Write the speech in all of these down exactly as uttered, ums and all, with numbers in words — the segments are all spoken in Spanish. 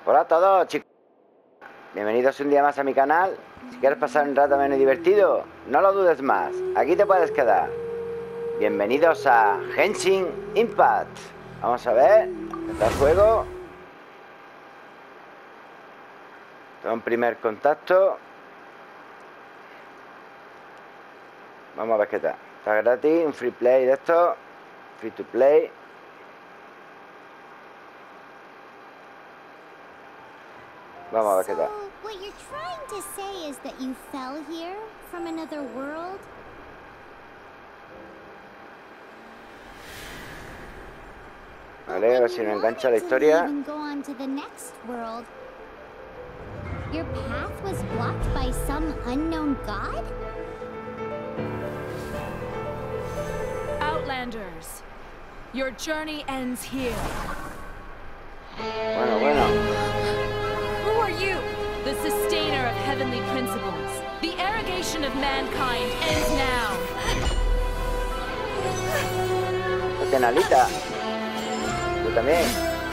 Hola a todos, chicos. Bienvenidos un día más a mi canal. Si quieres pasar un rato menos divertido, no lo dudes más. Aquí te puedes quedar. Bienvenidos a Genshin Impact. Vamos a ver. Está el juego. Todo un primer contacto. Vamos a ver qué tal. Está gratis, un free play de esto. Free to play. Vamos a ver qué tal. So, what you're trying to say is that you fell here from another world? Vale, a ver si nos engancha la historia. And go on to the next world. Your path was blocked by some unknown god? Outlanders, your journey ends here. Bueno, bueno. Who are you? The sustainer of heavenly principles. The arrogation of mankind ends now. Tenalita. Tú también.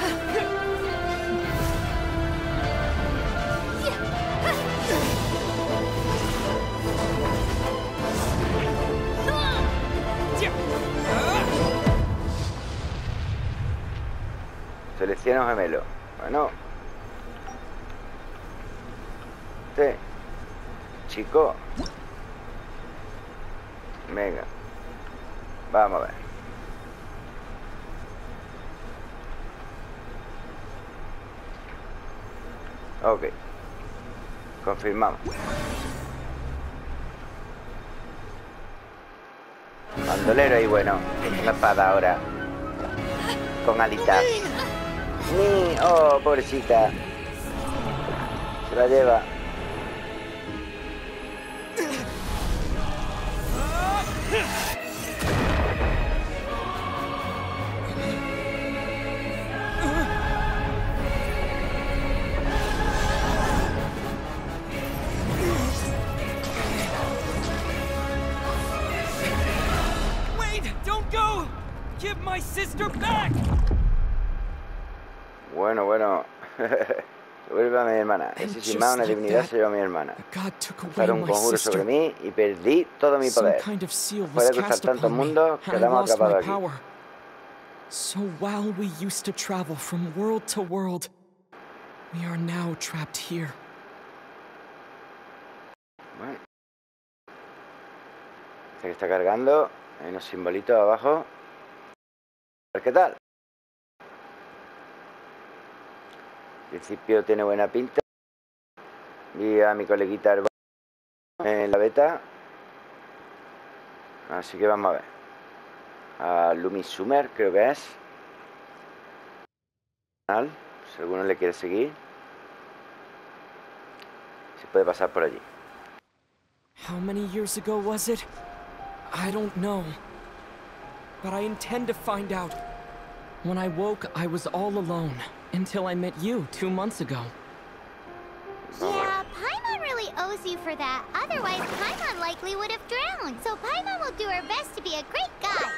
Selecciona un gemelo. Bueno. Este. Chico. Venga. Vamos a ver. Ok. Confirmamos. Bandolero ahí, bueno. La espada ahora. Con alitas. Ni, oh, pobrecita. Se la lleva. Wait, don't go. Give my sister back. Bueno, bueno. Vuelve a mi hermana. Ese sin más, una divinidad se llevó a mi hermana. Lanzaron un conjuro sobre mí y perdí todo mi poder. Puede cruzar tantos mundos, quedamos atrapados aquí. So while we used to travel from world to world, we are now trapped here. Bueno. Se está cargando. Hay unos simbolitos abajo. A ver qué tal. En principio tiene buena pinta. Vi a mi coleguita en la beta. Así que vamos a ver. A Lumi Summer, creo que es. Si alguno le quiere seguir, se puede pasar por allí. How many years ago was it? I don't know. But I intend to find out. When I woke, I was all alone. Until I met you two months ago. Yeah, Paimon really owes you for that. Otherwise, Paimon likely would have drowned. So Paimon will do her best to be a great guy.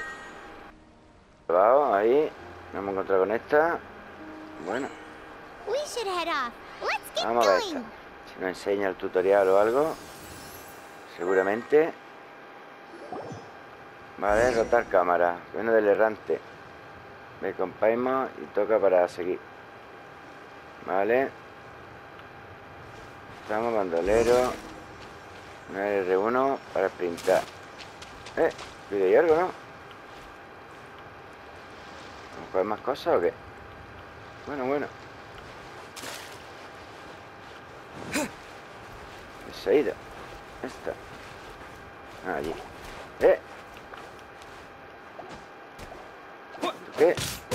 Ahí, nos hemos encontrado con esta. Bueno. We should head off. Let's get Vamos a ver going. esta. Si nos enseña el tutorial o algo. Seguramente. Vale, rotar cámara. Bueno del errante. Ve con Paimon y toca para seguir. Vale. Estamos bandolero. R uno para sprintar. Eh, video y algo, ¿no? ¿Vamos a coger más cosas o qué? Bueno, bueno. Se ha ido. Esta. Ah, allí. Eh. ¿Tú qué?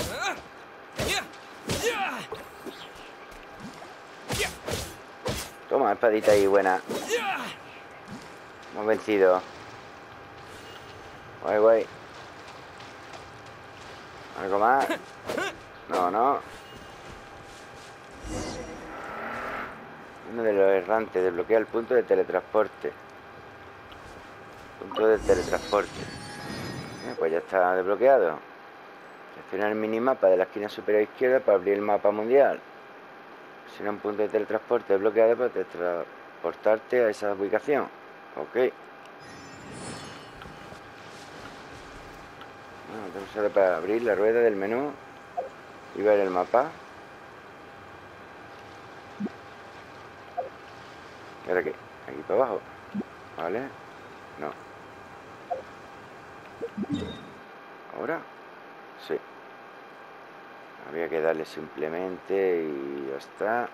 Toma, espadita ahí buena. Hemos vencido. Guay, guay. ¿Algo más? No, no. Uno de los errantes. Desbloquea el punto de teletransporte. Punto de teletransporte. Eh, pues ya está desbloqueado. Selecciona el minimapa de la esquina superior izquierda para abrir el mapa mundial. Si no, un punto de teletransporte bloqueado para transportarte a esa ubicación. Ok. Bueno, tengo que usar para abrir la rueda del menú y ver el mapa. ¿Y ahora qué? Aquí para abajo. ¿Vale? No. ¿Ahora? Sí. Había que darle simplemente y ya está.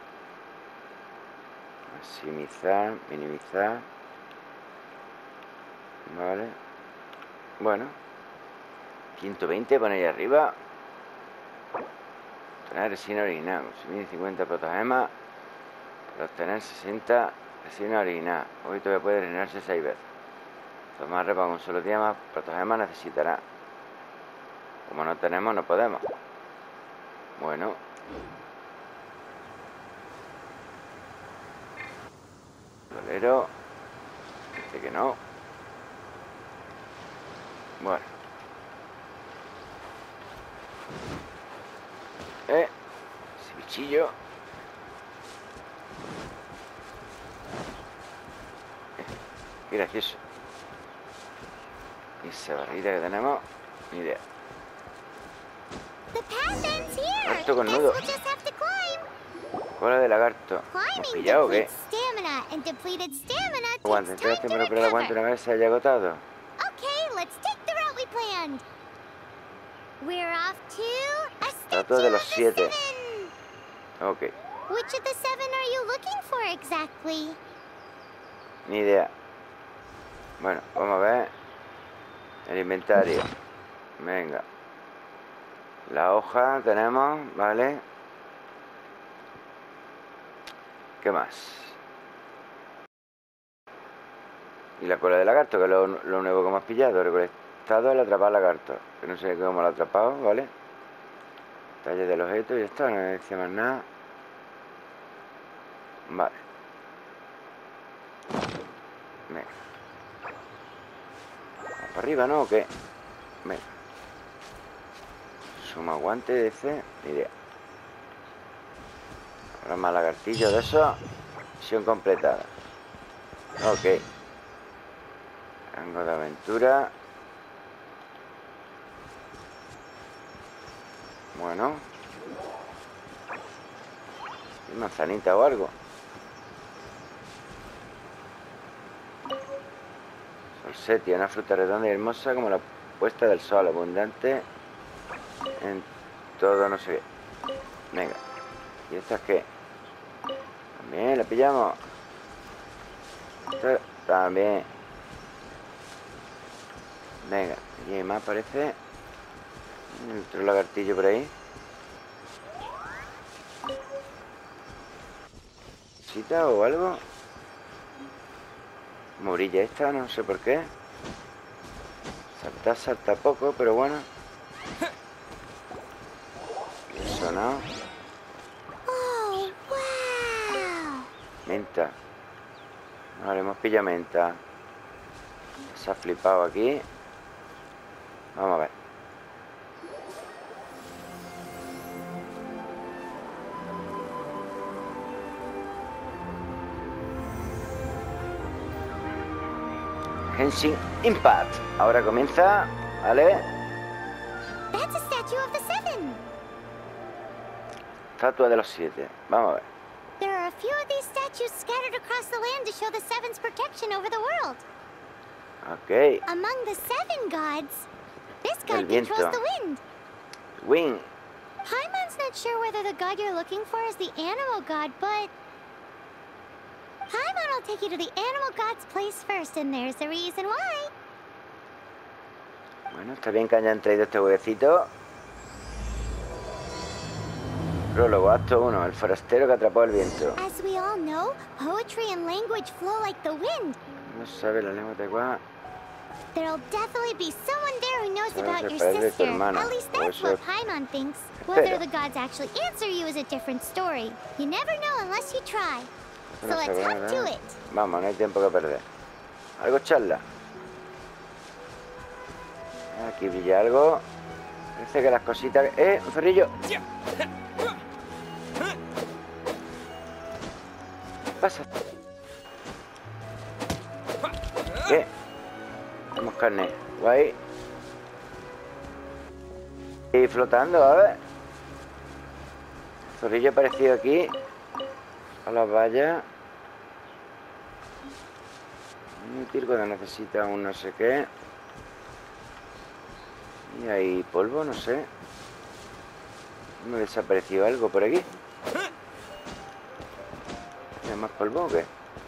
Maximizar, minimizar. Vale. Bueno. ciento veinte, pone ahí arriba. Obtener resina original. Consumir cincuenta protogemas para obtener sesenta resina original. Hoy todavía puede rellenarse seis veces. Tomar repa con un solo día más. Protogemas necesitará. Como no tenemos, no podemos. Bueno. Bolero. Dice que no. Bueno. Eh. Ese bichillo. Eh, qué gracioso. Y esa barrita que tenemos. Ni idea. The path ends here. Lagarto con Guess nudo. we'll just have to climb. Cola de lagarto. ¿Hemos Climbing pillado o qué? depletes stamina, and depleted stamina Aguanta, takes entonces time to tiempo para aguante recover. una vez se haya agotado. Okay, let's take the route we planned. We're off to a Estatua statue de of los the siete. seven. Ok, Which of the seven are you looking for exactly? ni idea. Bueno, vamos a ver el inventario. Venga. La hoja tenemos, ¿vale? ¿Qué más? Y la cola de lagarto, que es lo, lo nuevo que hemos pillado. Recolectado el atrapar lagarto. Que no sé cómo lo ha atrapado, ¿vale? Talla del objeto y ya está, no decía más nada. Vale. Venga. ¿Vamos para arriba, no? ¿O qué? Venga. Suma guante de ese. Ni idea. Ahora más lagartillo de eso. Misión completada. Ok. Rango de aventura. Bueno. Manzanita o algo. Solsetia, una fruta redonda y hermosa como la puesta del sol, abundante en todo no sé qué. Venga. ¿Y esta es qué? También la pillamos. Esta también. Venga, aquí hay más parece. Otro lagartillo por ahí. ¿Cita o algo? Morilla esta, no sé por qué. Salta, salta poco, pero bueno. Eso no. Oh, wow. Menta. Vale, hemos pillado menta. Se ha flipado aquí. Vamos a ver. Genshin Impact. Ahora comienza, ¿vale? That's a statue of the seven. Estatua de los siete. Vamos a ver. There are a few of these statues scattered across the land to show the seven's protection over the world. Ok. Among the seven gods, this El god viento. controls the wind. Wing. Paimon's not sure whether the god you're looking for is the animal god, but Paimon will take you to the animal god's place first, and there's the reason why. Bueno, está bien que hayan traído este huevecito. Prólogo, acto uno. El forastero que atrapó el viento. As we all know, poetry and language flow like the wind. No sabe la lengua de Gua. There'll definitely be someone there who knows Sabes about el your padre de tu sister. hermana. At least O that's eso what Paimon thinks. Whether espero. the gods actually answer you is a different story. You never know unless you try. So No let's sabe hop to nada. it. Vamos, no hay tiempo que perder. Algo charla. Aquí brilla algo. Parece que las cositas... ¡Eh! ¡Un zorrillo! pasa? ¿Qué? Tenemos carne. Guay. Y flotando, a ver. Zorrillo aparecido aquí. A las vallas. Inútil cuando necesita un no sé qué. Y hay polvo, no sé. ¿Me ha desaparecido algo por aquí? ¿Hay más polvo o qué?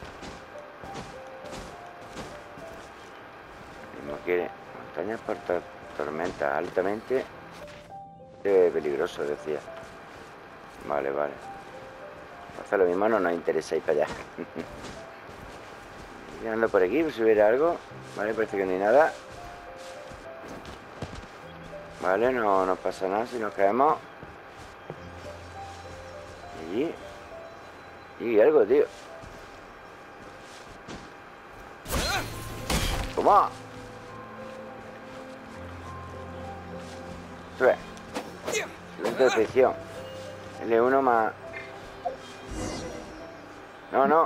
No quiere. Montañas por tor tormentas altamente eh, peligroso, decía. Vale, vale. Hace lo mismo, no nos interesa ir para allá. Mirando por aquí, si hubiera algo. Vale, parece que no hay nada. Vale, no nos pasa nada si nos caemos. Y... y algo, tío. ¿Cómo? Sube. Lento de presión. L uno más... No, no.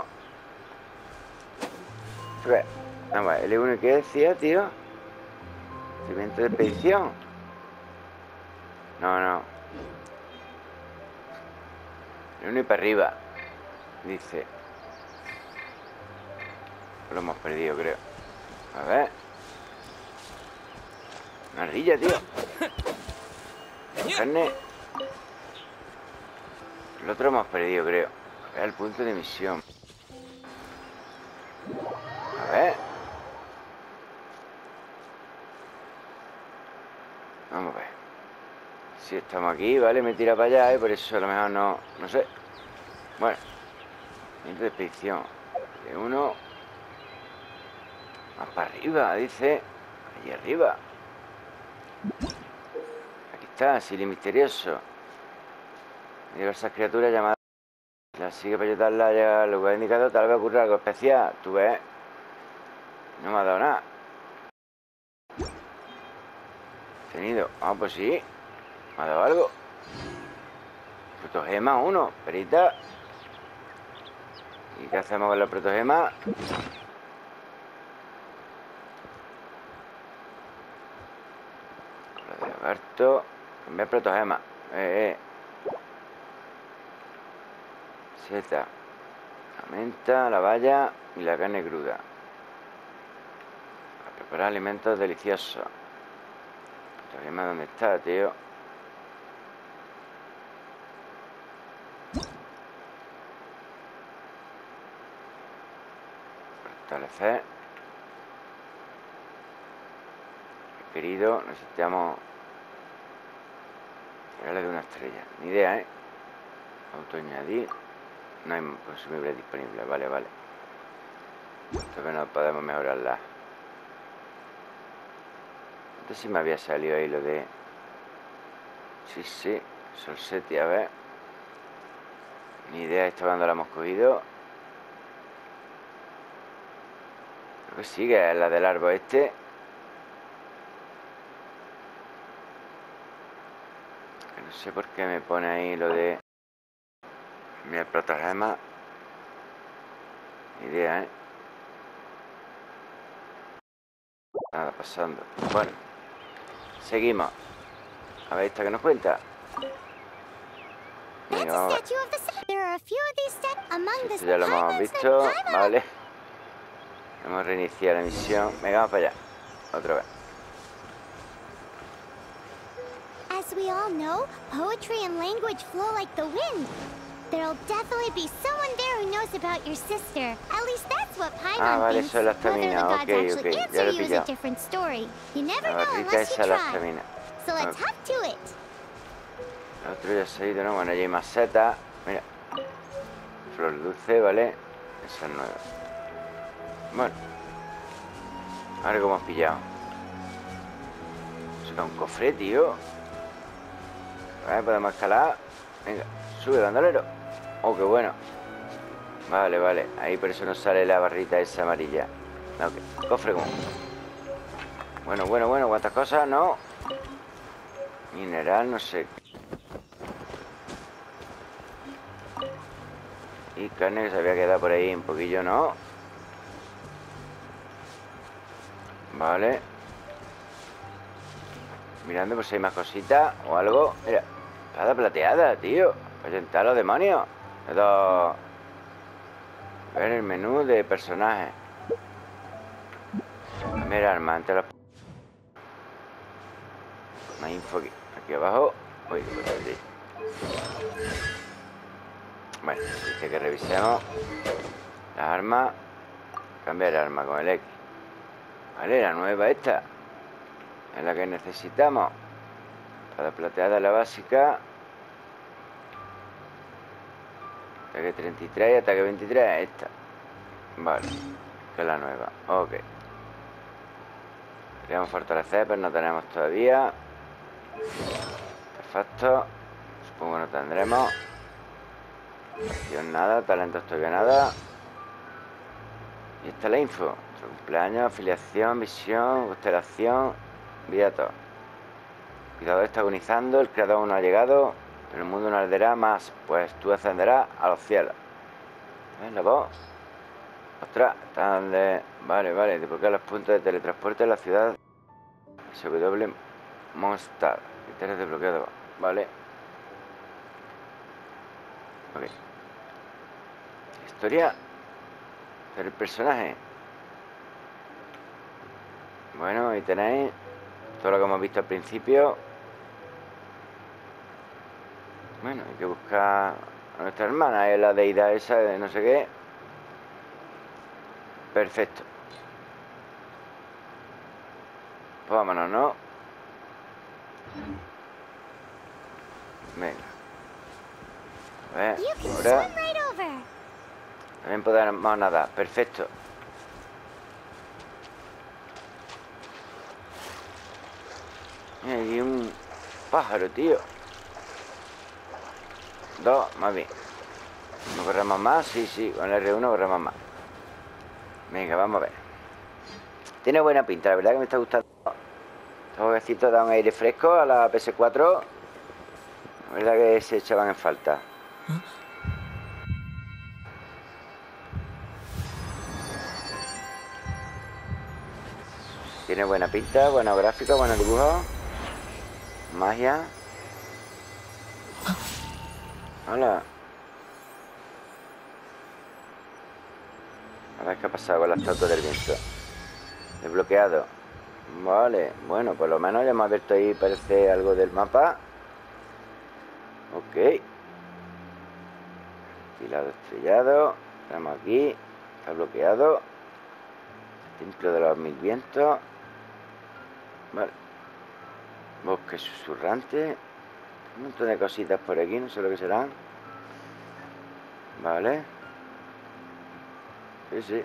Sube. Vamos a ver, L uno, ¿qué decía, tío? Movimiento de expedición. No, no. L uno y para arriba. Dice. Lo hemos perdido, creo. A ver. Una ardilla, tío. Carne. El otro hemos perdido, creo. Es el punto de misión. A ver. Vamos a ver. Si estamos aquí, vale, me tira para allá, ¿eh? Por eso a lo mejor no... no sé. Bueno. Punto de expedición. De uno. Más para arriba, dice. Allí arriba. Aquí está, Silly misterioso. Diversas criaturas llamadas. La sigue para ayudarla ya al lugar indicado. Tal vez ocurra algo especial. Tú ves. No me ha dado nada. Tenido. Ah, pues sí. Me ha dado algo. Protogema uno. Perita. ¿Y qué hacemos con la protogema? Lo de lagarto. Cambiar protogema. Eh, eh. Seta. La menta, la valla y la carne cruda. Para preparar alimentos deliciosos. Protogema, ¿dónde está, tío? Fortalecer. Querido, necesitamos tirarle de una estrella. Ni idea, ¿eh? Autoañadir. No hay consumibles disponibles. Vale, vale. Entonces no podemos mejorarla. Entonces sí me había salido ahí lo de... Sí, sí. Solseti, a ver. Ni idea esto cuando la hemos cogido. Creo que sí, que es la del árbol este. Que no sé por qué me pone ahí lo de... Mira el protogema. Ni idea, ¿eh? Nada pasando. Bueno. Seguimos. A ver esta que nos cuenta. Venga, vamos a ver. Esto ya lo hemos visto. Vale. Vamos a reiniciar la misión. Venga, vamos para allá. Otra vez. As we all know, poetry and language flow like the wind. There'll definitely be someone there who knows about your sister. At least that's what Paimon Ah, vale, thinks. eso es la Whether the estamina. gods Ok, actually ok. Ya answer lo he you is a pillado. different story. You never La know barrita unless esa you es la try. estamina. So let's Ok. hop to it. El otro ya se ha ido, ¿no? Bueno, allí hay más setas. Mira. Flor dulce, ¿vale? Esa es nueva. Bueno. Algo hemos pillado. Eso da un cofre, tío. Vale, podemos escalar. Venga, sube, bandolero. Oh, qué bueno. Vale, vale. Ahí por eso nos sale la barrita esa amarilla. Ok, cofre común. Bueno, bueno, bueno. ¿Cuántas cosas? No. Mineral, no sé. Y carne que se había quedado por ahí un poquillo, ¿no? Vale. Mirando por si hay más cositas o algo. Mira, espada plateada, tío. Presentar a los demonios. Dos. Ver el menú de personajes. Cambiar arma ante los... Más info aquí. Aquí abajo. Uy, aquí. Bueno, dice que revisemos las armas. Cambiar arma con el X. Vale, la nueva esta es la que necesitamos. Espada plateada, la básica. Ataque treinta y tres y ataque veintitrés. Esta. Vale, que es la nueva. Ok. Queríamos fortalecer, pero no tenemos todavía. Perfecto. Supongo que no tendremos. Acción nada, talentos todavía nada. Y esta es la info. Nuestro cumpleaños, afiliación, visión, constelación, vida todo. Cuidado, está agonizando, el creador aún no ha llegado, pero el mundo no arderá más, pues tú ascenderás a los cielos. ¿Ves la voz? Ostras, están de... Vale, vale, desbloquear los puntos de teletransporte en la ciudad S W Mondstadt. Criterios desbloqueados. Vale. Ok. Historia del personaje. Bueno, ahí tenéis todo lo que hemos visto al principio. Bueno, hay que buscar a nuestra hermana, es la deidad esa de no sé qué. Perfecto. Pues vámonos, ¿no? Venga. A ver, ahora también podemos nadar. Perfecto. Mira, hay un pájaro, tío. Dos, más bien. ¿No corremos más? Sí, sí, con el R uno corremos más. Venga, vamos a ver. Tiene buena pinta, la verdad que me está gustando. Estos jueguecitos dan un aire fresco a la P S cuatro. La verdad que se echaban en falta. Tiene buena pinta, buenos gráficos, buenos dibujos. Magia. Hola. A ver qué ha pasado con la estatua del viento. Desbloqueado. Vale, bueno, por lo menos ya hemos abierto ahí, parece algo del mapa. Ok. Filado estrellado. Estamos aquí. Está bloqueado. Templo de los mil vientos. Vale. Bosque susurrante. Un montón de cositas por aquí, no sé lo que serán. Vale. Sí, sí.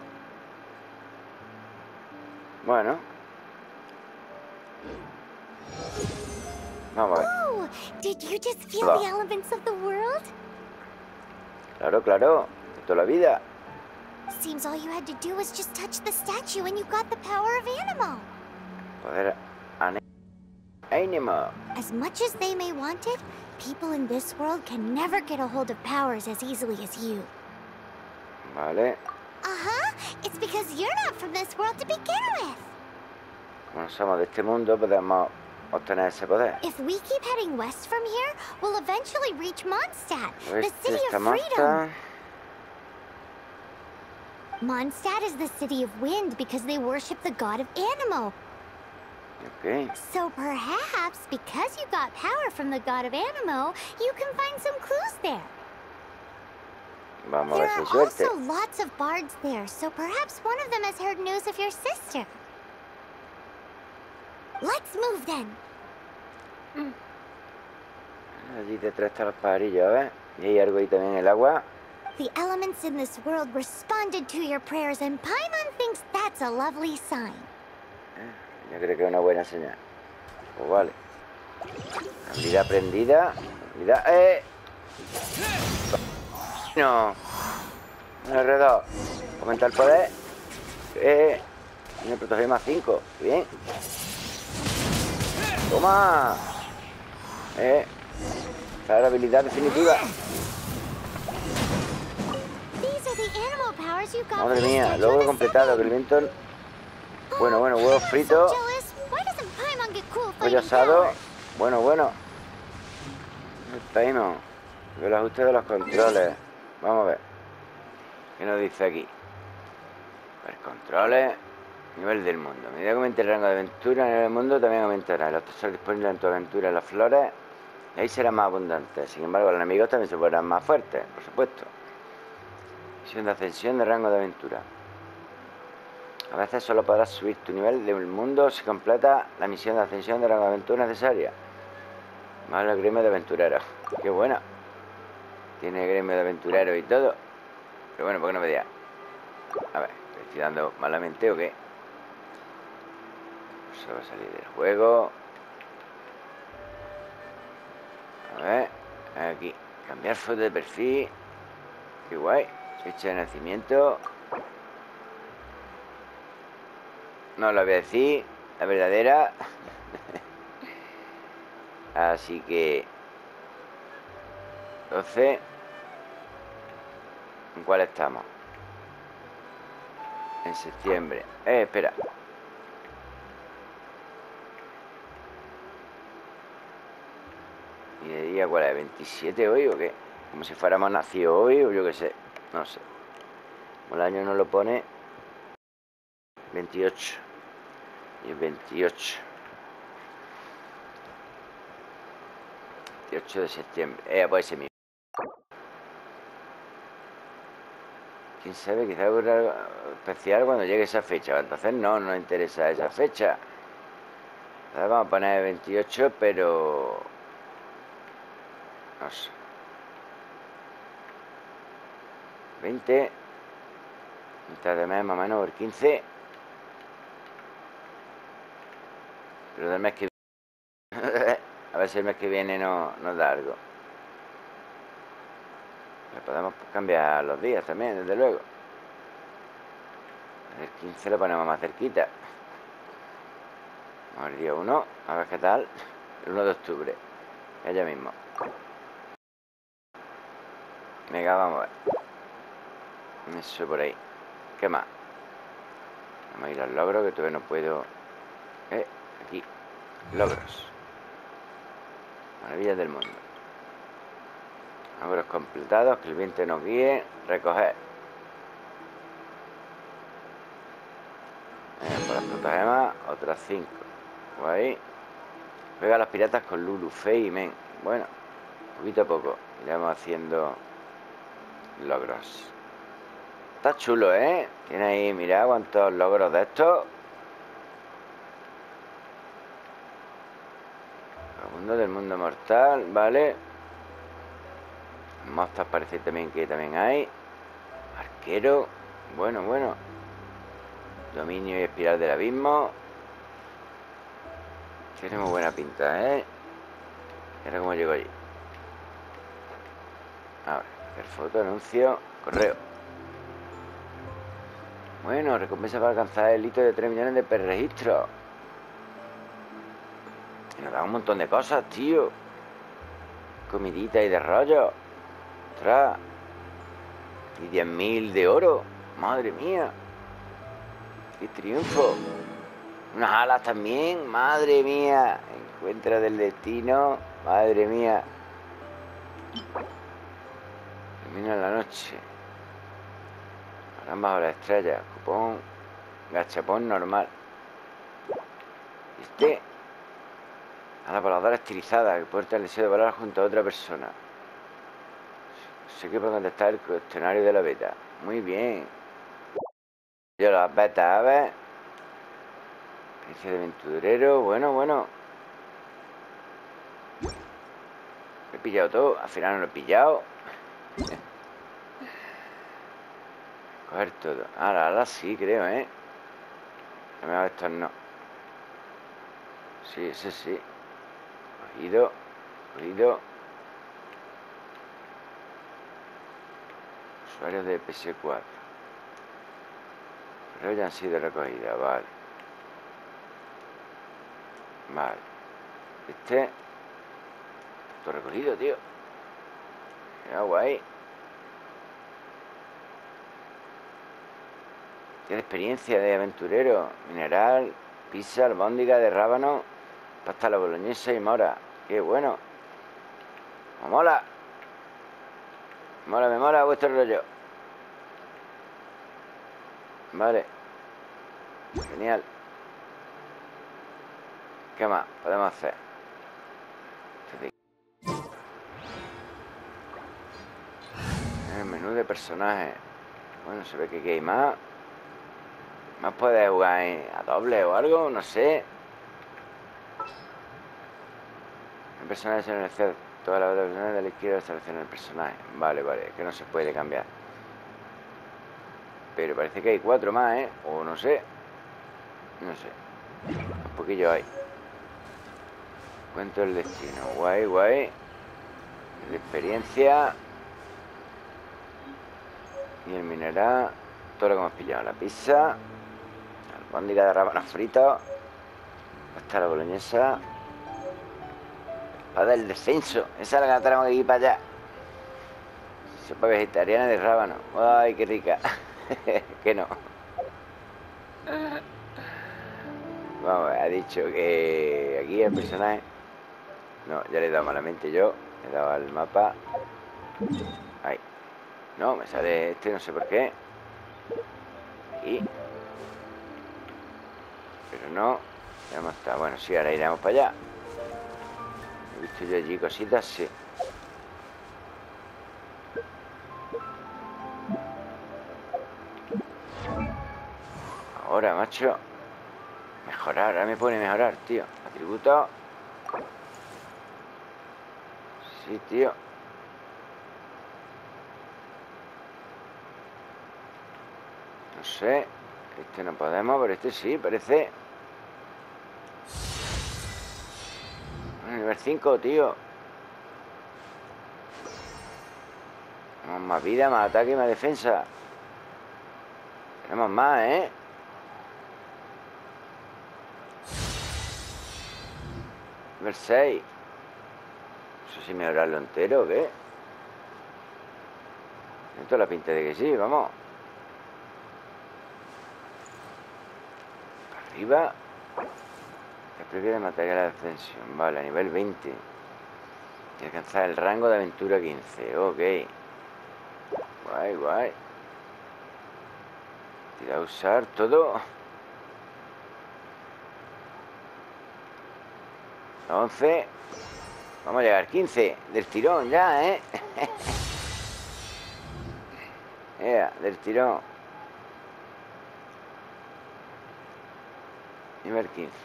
Bueno. Vamos a ver. Oh, did you just feel Va. the elements of the world? Claro, claro. De toda la vida. Seems all you had to do was just touch the statue and you got the power of Anemo. Poder Anemo. As much as they may want it, people in this world can never get a hold of powers as easily as you. Vale. Uh-huh. It's because you're not from this world to begin with. Como no somos de este mundo, podemos obtener ese poder. If we keep heading west from here, we'll eventually reach Mondstadt, the Oeste city está of freedom. Mondstadt. Mondstadt is the city of wind because they worship the god of Anemo. Ok. So perhaps, because you got power from the god of Anemo, you can find some clues there. Vamos a There ver are si hay suerte. also lots of bards there, so perhaps one of them has heard news of your sister. Let's move then. Allí detrás están los pajarillos, a ver. Y hay algo ahí también en el agua. The elements in this world responded to your prayers, and Paimon thinks that's a lovely sign. Yo creo que es una buena señal. Pues vale. Habilidad aprendida. Habilidad... ¡Eh! No. Un R dos. Aumenta el poder. Eh. Tiene protección más cinco. Bien. Toma. Eh. Esta es la habilidad definitiva. animal powers you got Madre from the mía, Statue logro of the completado. Que el Seven. viento... Bueno, bueno, huevos I'm fritos. so jealous. Why doesn't Paimon get cool Pollo fighting asado. powers? Bueno, bueno. El Paimon. El ajuste de los controles. Vamos a ver. ¿Qué nos dice aquí? Ver controles. Nivel del mundo. A medida que aumente el rango de aventura, el nivel del mundo también aumentará. Los tesoros disponibles en tu aventura en las flores, ahí serán más abundantes. Sin embargo, los enemigos también se volverán más fuertes, por supuesto. Misión de ascensión de rango de aventura. A veces solo podrás subir tu nivel del mundo si completa la misión de ascensión de rango de aventura necesaria. Más el gremio de aventureros. Qué buena. Tiene gremio de aventureros y todo. Pero bueno, ¿por qué no me diga? A ver, ¿estoy dando malamente o qué? Eso va a salir del juego. A ver, aquí. Cambiar foto de perfil. Qué guay. Fecha de nacimiento. No lo voy a decir. La verdadera. Así que doce. ¿En cuál estamos? En septiembre. Eh, espera. ¿Y de día cuál es? ¿veintisiete hoy o qué? Como si fuéramos nacidos hoy o yo qué sé. No sé. Como el año no lo pone. veintiocho. Y el veintiocho. veintiocho de septiembre. Eh, pues ese mismo. Quién sabe, quizá ocurra algo especial cuando llegue esa fecha. Entonces no, no nos interesa esa fecha. Entonces vamos a poner veintiocho, pero no sé. veinte. Mitad de mes más o menos por quince. Pero del mes que viene. A ver si el mes que viene no, nos da algo. Le podemos cambiar los días también, desde luego. El quince lo ponemos más cerquita. Vamos al día uno, a ver qué tal. El uno de octubre. Ella mismo. Venga, vamos a ver. Eso por ahí. ¿Qué más? Vamos a ir al logro, que todavía no puedo. Eh, aquí. Logros. Maravillas del mundo. Logros completados, que el viento nos guíe. Recoger. Eh, por las protogemas, otras cinco. Guay. Juega a los piratas con Lulu, Faye y Men. Bueno, poquito a poco iremos haciendo logros. Está chulo, ¿eh? Tiene ahí, mirad cuántos logros de estos. El mundo del mundo mortal, vale. Monsters parece también que también hay. Arquero. Bueno, bueno. Dominio y espiral del abismo. Tiene muy buena pinta, ¿eh? Mira cómo llego allí. A ver, hacer foto, anuncio, correo. Bueno, recompensa para alcanzar el hito de tres millones de perregistros. Y nos da un montón de cosas, tío. Comidita y de rollo. Ostras. Y diez mil de oro. Madre mía. ¡Qué triunfo! Unas alas también. Madre mía. Encuentra del destino. Madre mía. Termina la noche. Ambas horas estrellas. Cupón. Gachapón normal. Este. A la voladora estilizada que porta el deseo de volar junto a otra persona. Sé que puedo contestar el cuestionario de la beta. Muy bien. Yo las betas, a ver. Experiencia de aventurero. Bueno, bueno. He pillado todo. Al final no lo he pillado. Coger todo. Ahora, ahora sí, creo, ¿eh? A ver, estos no. Sí, ese sí. Cogido. Cogido. Usuarios de P S cuatro. Pero ya han sido recogidas, vale. Vale. Este. Todo recogido, tío. Qué guay. Qué de experiencia de aventurero. Mineral, pizza, albóndiga de rábano, pasta a la boloñesa y mora. Qué bueno. Me mola. Me mola, me mola vuestro rollo. Vale. Genial. ¿Qué más podemos hacer? El menú de personajes. Bueno, se ve que aquí hay más. Más puedes jugar a doble o algo, no sé. El personaje selecciona todas las otras personas de la izquierda selecciona el personaje. Vale, vale, es que no se puede cambiar. Pero parece que hay cuatro más, ¿eh? O no sé. No sé. Un poquillo hay. Cuento el destino. Guay, guay. La experiencia. Y el mineral. Todo lo que hemos pillado. La pizza. Albóndiga de rábanos fritos. Hasta la boloñesa. Espada del descenso. Esa es la que tenemos que ir para allá. Sopa vegetariana de rábano. Ay, qué rica. Que no. Vamos, ha dicho que aquí el personaje. No, ya le he dado malamente yo. Le he dado al mapa. Ahí. No, me sale este, no sé por qué. Aquí. Pero no. Ya hemos estado. Bueno, sí, ahora iremos para allá. He visto yo allí cositas, sí. Ahora, macho. Mejorar, ahora me pone mejorar, tío. Atributos. Sí, tío. No sé. Este no podemos, pero este sí, parece. Nivel cinco, tío. Tenemos más vida, más ataque y más defensa. Tenemos más, ¿eh? Nivel seis. No sé si mejorarlo entero o qué. Tiene toda la pinta de que sí, vamos. Arriba. Despliegue de material de ascensión. Vale, a nivel veinte. Y alcanzar el rango de aventura quince. Ok. Guay, guay. Tira a usar todo. once. Vamos a llegar quince. Del tirón ya, ¿eh? Yeah, del tirón. Nivel quince.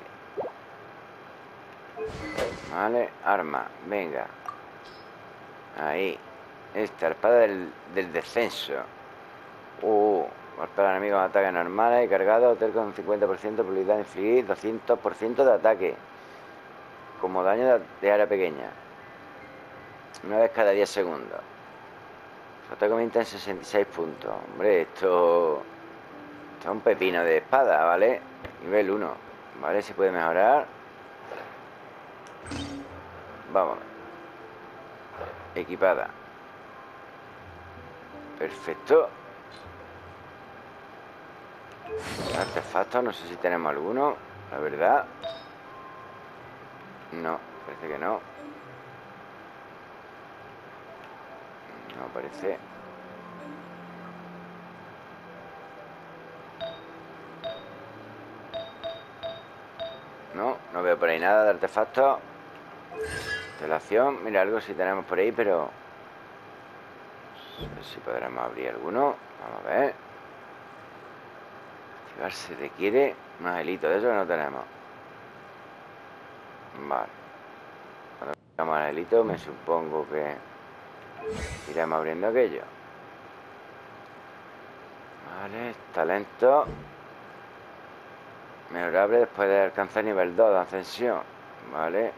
Vale, arma, venga. Ahí. Esta, espada del, del descenso. Uh, golpea al enemigo en ataques normales y cargado. Hotel con cincuenta por ciento de probabilidad de infligir doscientos por ciento de ataque. Como daño de, de área pequeña. Una vez cada diez segundos. Su ataque aumenta en sesenta y seis puntos. Hombre, esto... Esto es un pepino de espada, ¿vale? Nivel uno. Vale, se puede mejorar. Vamos. Equipada. Perfecto. Artefactos, no sé si tenemos alguno. La verdad. No, parece que no. No parece. No, no veo por ahí nada de artefactos. Instalación, mira, algo sí tenemos por ahí, pero no sé si podremos abrir alguno. Vamos a ver. Activar se requiere un angelito, de eso no tenemos. Vale. Cuando tengamos el angelito, me supongo que iremos abriendo aquello. Vale, talento. Mejorable después de alcanzar nivel dos de ascensión. Vale.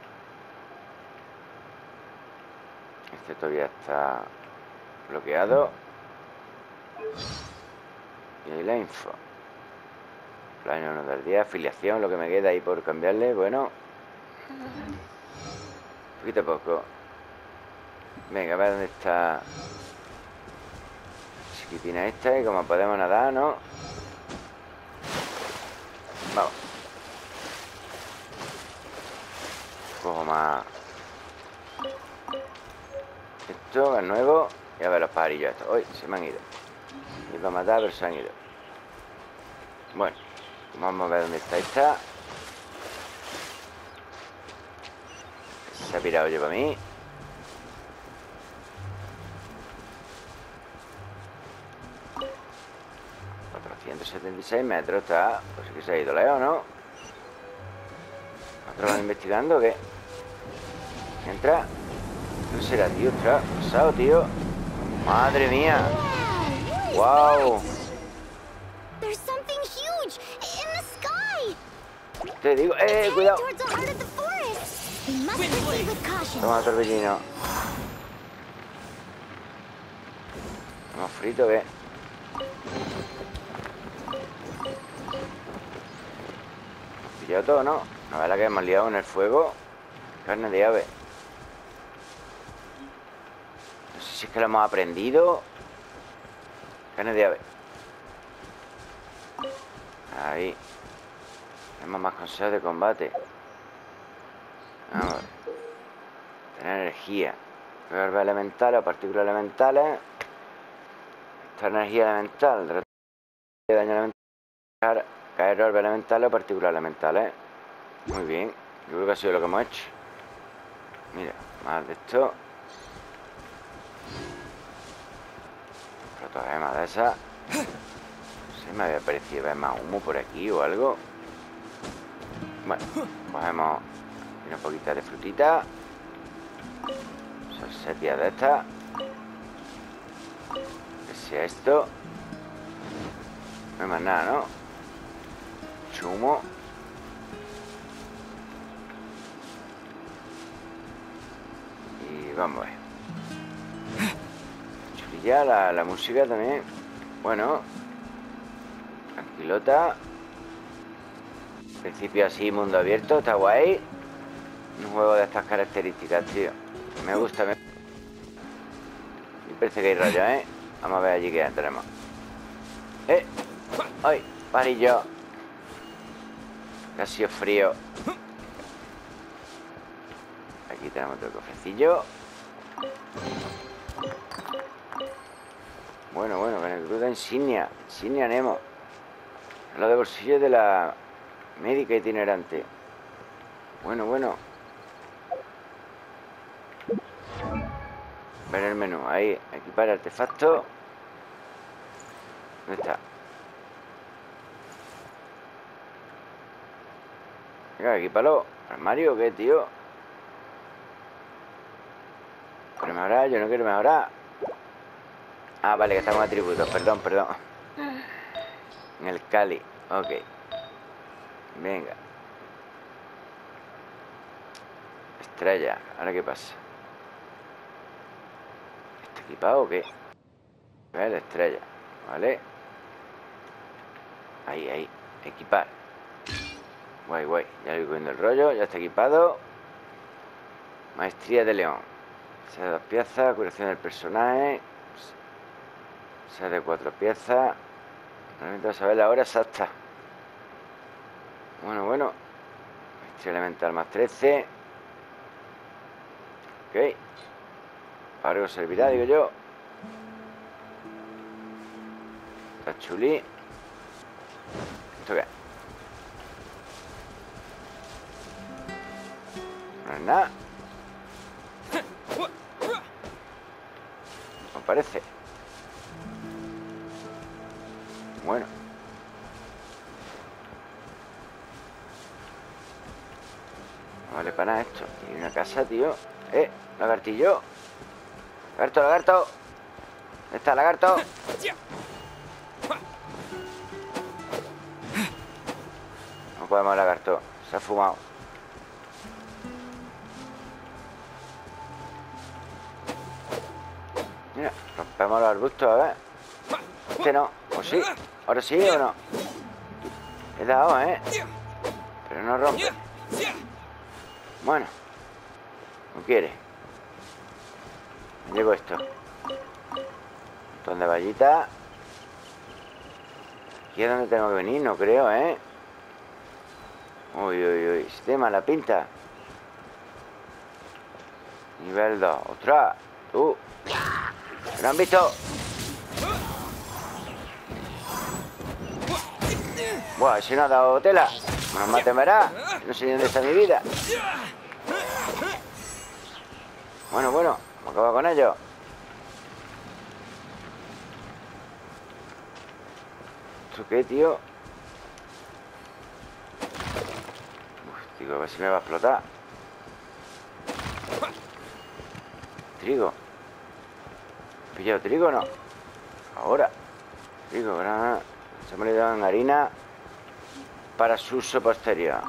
Este todavía está bloqueado. Y ahí la info. Plano uno del día. Afiliación, lo que me queda ahí por cambiarle. Bueno. Poquito a poco. Venga, a ver dónde está chiquitina esta. Y como podemos nadar, ¿no? Vamos. Cojo más. Esto es nuevo. Y a ver los pajarillos estos. Uy, se me han ido. Iba a matar, pero se han ido. Bueno, vamos a ver dónde está esta. Se ha pirado yo para mí. cuatrocientos setenta y seis metros está. Pues sí que se ha ido lejos, ¿no? ¿Otros van investigando o qué? Entra. ¿No será, tío? Ostras, pasado, tío. Madre mía. Wow. There's something huge in the sky. Te digo, eh, It's cuidado. heading towards the heart of the forest. We must proceed with caution. Toma, torbellino. ¿Hemos frito o qué? Hemos pillado todo, ¿no? No es la que hemos liado en el fuego. Carne de ave. No sé si es que lo hemos aprendido. Carne de ave. Ahí. Tenemos más consejos de combate. Vamos a ver. Tener energía. Herbas elementales o partículas elementales. Esta energía elemental. De daño elemental. Caer herbas elementales o partículas elementales. Muy bien. Yo creo que ha sido lo que hemos hecho. Mira, más de esto. Protogema de esa. No sé, me había parecido ver más humo por aquí o algo. Bueno, cogemos una poquita de frutita. Salsepia de esta. Que sea esto. No hay más nada, ¿no? Chumo. Y vamos a ver. Chulilla, la, la música también. Bueno. Tranquilota. Principio así, mundo abierto, está guay. Un juego de estas características, tío. Me gusta, me... Me parece que hay rayos, ¿eh? Vamos a ver allí qué tenemos. ¡Eh! ¡Ay! Parillo. Que ha sido frío. Aquí tenemos otro cofrecillo. Bueno, bueno, Benecruda insignia. Insignia Nemo. Lo de bolsillo de la médica itinerante. Bueno, bueno. Ver el menú. Ahí, equipar artefacto. ¿Dónde está? Venga, equípalo. ¿Armario o qué, tío? ¿Quiero mejorar? Yo no quiero mejorar. Ah, vale, que está con atributos. Perdón, perdón. En el Cali. Ok. Venga. Estrella. ¿Ahora qué pasa? ¿Está equipado o qué? Vale, estrella. Vale. Ahí, ahí. Equipar. Guay, guay. Ya le voy cogiendo el rollo. Ya está equipado. Maestría de león. Sea de dos piezas. Curación del personaje. Sea de cuatro piezas. Necesito saber la hora exacta. Bueno, bueno. Maestría elemental más trece. Ok. Para algo servirá, digo yo. Está chulí. ¿Esto qué? No es nada. No parece. Bueno. No vale para nada esto. Y una casa, tío. Eh, lagartillo. Lagarto, lagarto. ¿Dónde está, lagarto? No podemos, lagarto. Se ha fumado. Mira, rompemos los arbustos, a ver. Este no. ¿O sí? ¿Ahora sí o no? He dado, ¿eh? Pero no rompe. Bueno. No quiere. Me llevo esto. Un montón de vallitas. Aquí es donde tengo que venir, no creo, ¿eh? Uy, uy, uy. Si tiene mala pinta. Nivel dos. ¡Ostras! ¡Tú! ¿Me lo han visto? Buah, ese no ha dado tela. Menos mal temerá. No sé ni dónde está mi vida. Bueno, bueno. Vamos a acabar con ello. ¿Esto qué, tío? Uf, digo, a ver si me va a explotar. Trigo. ¿He pillado trigo o no? Ahora. Trigo, granada. Se me ha olvidado en harina para su uso posterior.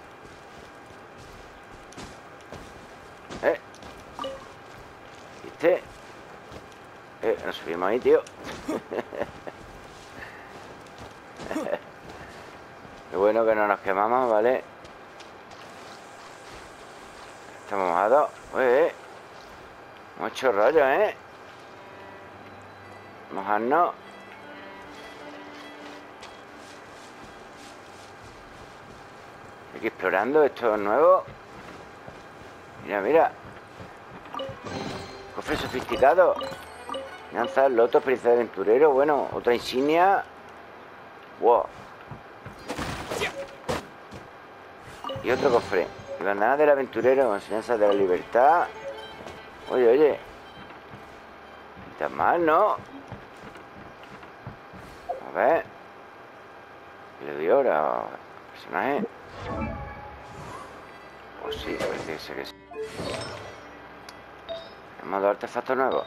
¿Eh? ¿Viste? Eh, nos subimos ahí, tío. Qué bueno que no nos quemamos, ¿vale? Estamos mojados. Eh, mucho rollo, ¿eh? Mojarnos. Aquí explorando, esto es nuevo. Mira, mira. Cofre sofisticado. Lanza, loto, experiencia de aventurero. Bueno, otra insignia. Wow. Y otro cofre. Y bandana del aventurero, enseñanza de la libertad. Oye, oye. No está mal, ¿no? A ver. Le doy ahora. Personaje. Pues sí, parece que sí que sí. Hemos dado artefactos nuevos.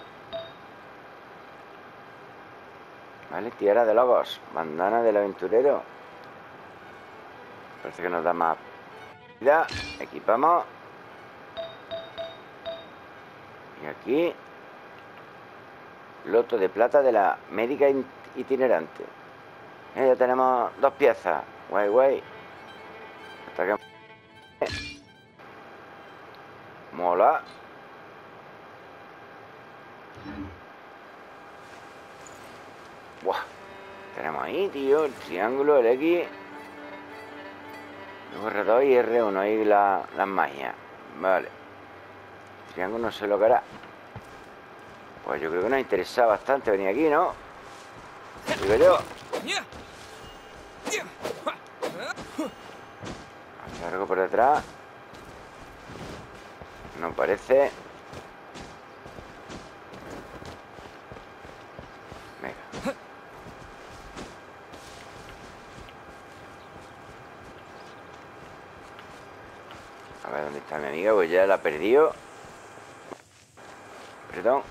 Vale, tiara de lobos. Bandana del aventurero. Parece que nos da más vida. Equipamos. Y aquí loto de plata de la médica itinerante. Eh, ya tenemos dos piezas. Guay, guay. Hasta que... Mola. Buah. Tenemos ahí, tío, el triángulo, el X. Luego R dos y R uno. Ahí la, las magias. Vale. El triángulo no sé lo que hará. Pues yo creo que nos interesa bastante venir aquí, ¿no? Digo yo. Hay algo por detrás. No parece. Venga. A ver dónde está mi amiga. Pues ya la he perdido. Perdón.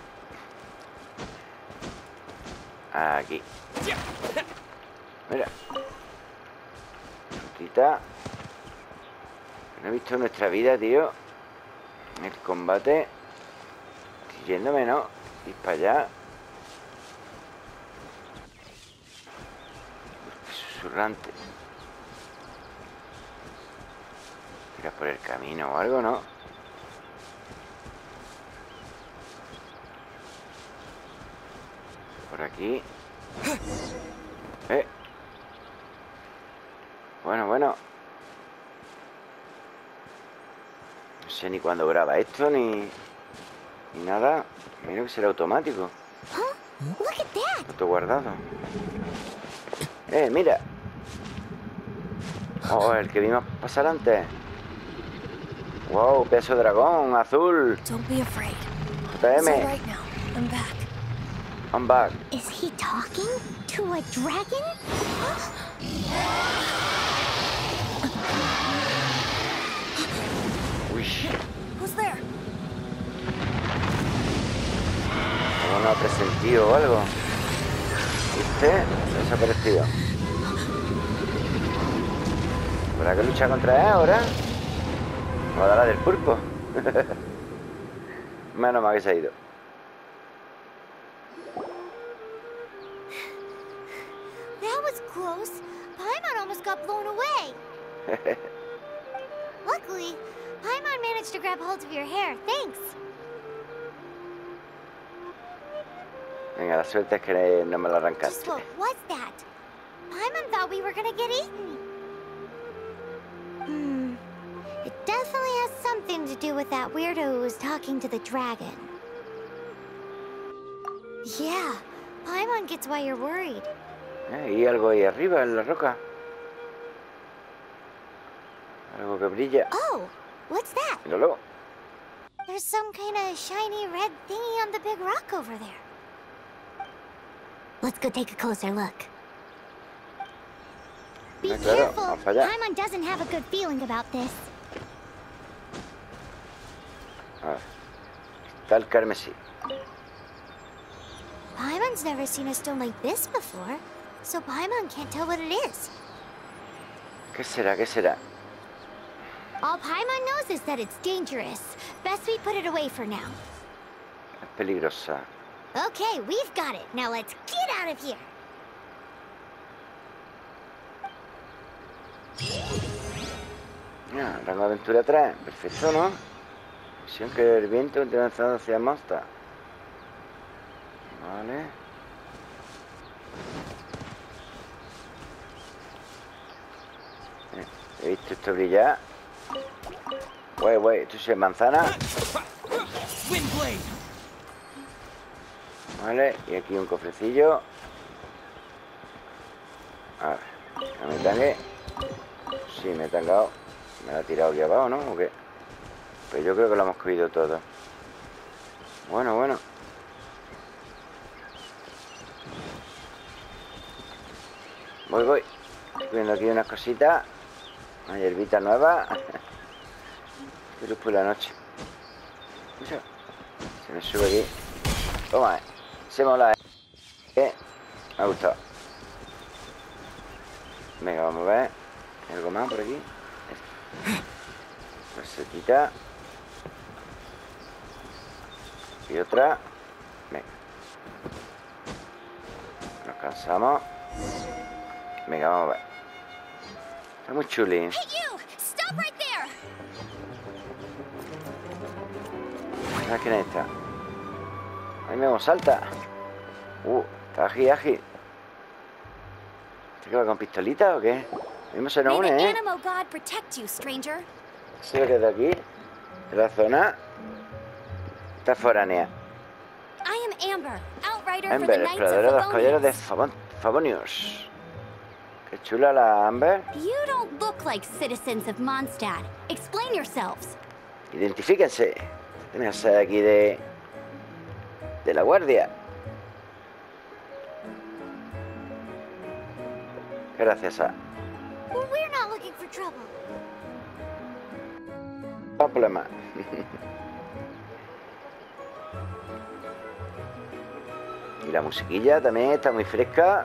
Aquí. Mira. Frutita. No he visto en nuestra vida, tío. El combate. Estoy yéndome, ¿no? Ir para allá. Qué susurrante. Tiras por el camino o algo, ¿no? Por aquí. Eh. Bueno, bueno. No sé ni cuándo graba esto, ni... Ni nada. Mira que será automático. Auto guardado. Eh, mira. Oh, el que vimos pasar antes. Wow, pedazo de dragón, azul. Don't be afraid. J M. So right now, I'm back. I'm back. Is he talking to a dragon? Uy. Who's there? ¿Algo no ha presentido o algo? ¿Viste? Desaparecido. ¿Habrá que luchar contra él ahora? Va a dar la del pulpo. Menos mal que se ha ido. That was close. Paimon almost got blown away. Luckily, Paimon managed to grab hold of your hair. Thanks. Venga, la suerte es que no me la Just arrancaste. what was that? Paimon thought we were gonna get eaten. definitely has something to do with that weirdo who was talking to the dragon. Yeah, Paimon gets why you're worried. Eh, y algo ahí arriba en la roca. Algo que brilla. Oh, what's that? Míralo. There's some kind of shiny red thingy on the big rock over there. Let's go take a closer look. Be Ah, claro, careful. vamos para allá. Paimon doesn't have a good feeling about this. A ver. Está el carmesí. Paimon's never seen a stone like this before, so Paimon can't tell what it is. ¿Qué será? ¿Qué será? All Paimon knows is that it's dangerous. Best we put it away for now. Es peligrosa. Okay, we've got it. Now let's get out of here. Ah, rango de aventura tres. Perfecto, ¿no? Misión que el viento te lanzado hacia Monsta. Vale. Eh, he visto esto brillar. Güey, güey, esto sí es manzana. Vale, y aquí un cofrecillo. A ver, no me tangue. Sí, me he tangado. Me la ha tirado aquí abajo, ¿no? ¿O qué? Pero yo creo que lo hemos cogido todo. Bueno, bueno. Voy, voy. Estoy viendo aquí unas cositas. Una hierbita nueva. Qué luz por la noche. Mira. Se me sube aquí. Toma, eh. Se mola, eh. Me ha gustado. Venga, vamos a ver. ¿Hay algo más por aquí? Recetita. Y otra. Venga. Nos cansamos. Venga, vamos a ver. Está muy chulín. Hey you! Stop right there! ¿Sabes quién es esta? Ahí mismo salta. Uh, está ají, ají. ¿Este que va con pistolita o qué? Mismo se nos May the une, ¿eh? Animo God protect you, stranger. Sí, que es de aquí. De la zona. Está foránea. I am Amber, outrider for Amber, the Knights exploradora de los of caballeros de Favonius. Favon- Favonius. Qué chula la Amber. You don't look like citizens of Mondstadt. Explain yourselves. Identifíquense. Tienen que ser aquí de... de la guardia. Gracias a... We're not looking for trouble. No problema. Y la musiquilla también está muy fresca.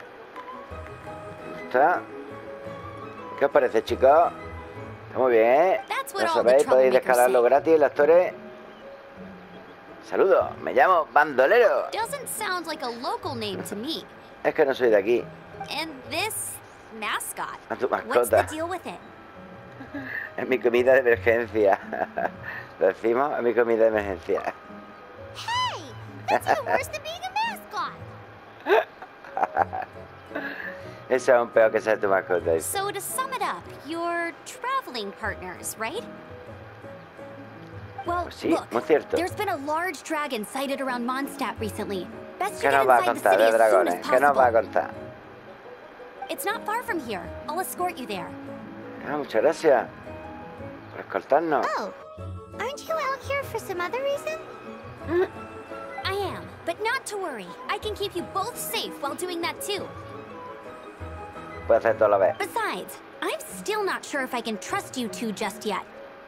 Me gusta. ¿Qué os parece, chicos? Está muy bien, ¿eh? That's what Ya all the sabéis, podéis troublemakers descargarlo say. gratis, los actores. Saludos, me llamo Bandolero. Doesn't sound like a local name to me. Es que no soy de aquí. And this mascot. A tu What's mascota. the deal with it? Es mi comida de emergencia. Lo decimos, es mi comida de emergencia. Hey! That's even worse than being a mascot! Eso es un peor que ser tu mascota. So to sum it up, you're traveling partners, right? Well, Pues sí, look, muy cierto. there's been a large dragon sighted around Mondstadt recently. Best ¿Qué you get nos va a inside the contar city de as soon dragones? as ¿Qué nos va a possible. contar? It's not far from here. I'll escort you there. Ah, muchas gracias por escoltarnos. Oh, aren't you out here for some other reason? I am, but not to worry. I can keep you both safe while doing that too. Puedo hacer todo a la vez. Besides, I'm still not sure if I can trust you two just yet.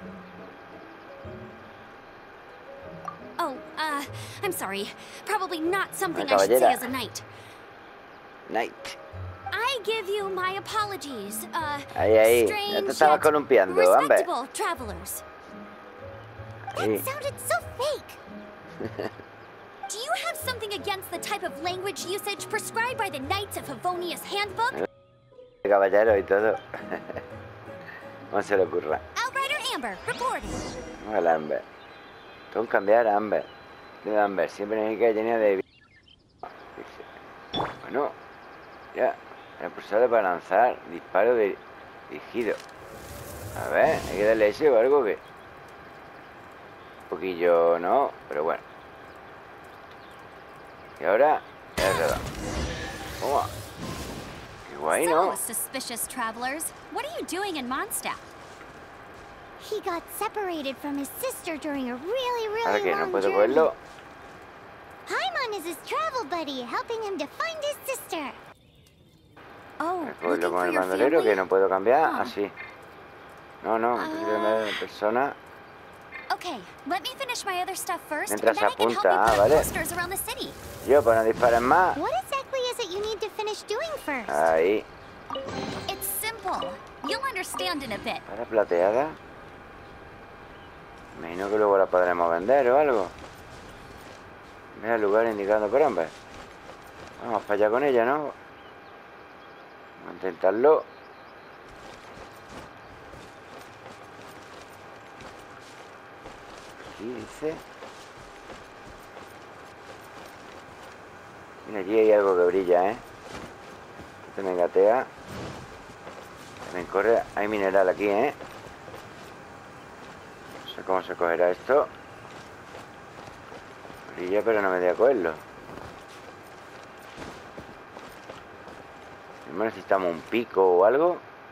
Oh, uh, I'm sorry. Probably not something I should say caballera. as a knight. Night. I give you my apologies, uh, Ahí, ahí. Ya strange te estabas yet columpiando, hombre. respectable travelers. Ahí. That sounded so fake. Do you have something against the type of language usage prescribed by the Knights of Favonius Handbook? Caballero y todo. ¿Cómo se le ocurra? Outrider Amber, reporting. Vamos a la Amber. Tengo que cambiar a Amber. De Amber, siempre significa que tenía de... Bueno, ya. El pulsar para lanzar disparo de... dirigido. A ver, hay que darle ese o algo que... Un poquillo no, pero bueno. Y ahora... Es redondo. Toma. Qué guay, So, ¿no? suspicious travelers, what are you doing in Mondstadt? He got separated from his sister during a really, really Ahora que no long puedo journey. cogerlo. Paimon is his travel buddy, helping him to find his sister. Oh, Voy a cogerlo looking con for el your bandolero family? que no puedo cambiar. Huh. Así. No, no, Ah. necesito cambiar de persona. Okay, let me finish my other stuff first, and Mientras then I can help you apunta, ah, put up vale. posters around the city. Yo, pues no disparen más. What exactly is it you need to finish doing first? Ahí. It's simple. You'll understand in a bit. Para plateada. Me imagino que luego la podremos vender o algo. Mira el lugar indicando por hombres. Vamos para allá con ella, ¿no? Vamos a intentarlo. Aquí dice. Mira, allí hay algo que brilla, ¿eh? Este me gatea. También corre. Hay mineral aquí, ¿eh? No sé cómo se cogerá esto. Brilla, pero no me deja cogerlo. ¿No necesitamos un pico o algo?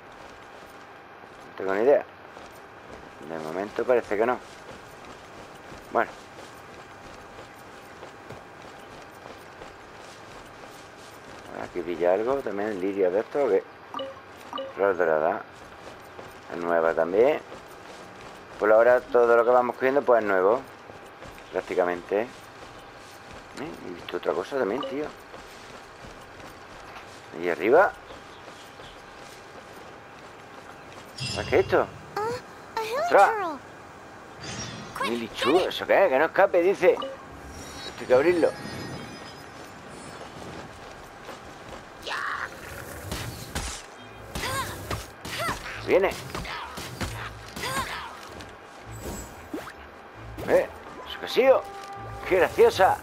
No tengo ni idea. De momento parece que no. Bueno. Aquí brilla algo. También liria de esto. ¿Qué? Flor dorada. Es nueva también. Por ahora todo lo que vamos cogiendo pues es nuevo. Prácticamente. ¿Eh? He visto otra cosa también, tío. Ahí arriba. ¿Qué es esto? Uh, a hill ¡Ostras! turtle. Milichu, ¿eso qué es? Que no escape, dice. Esto hay que abrirlo. Viene. ¿Eh? ¿Eso qué ha sido? ¡Qué graciosa!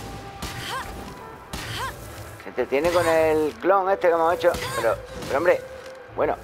Se entretiene con el clon este que hemos hecho. Pero, pero hombre, bueno.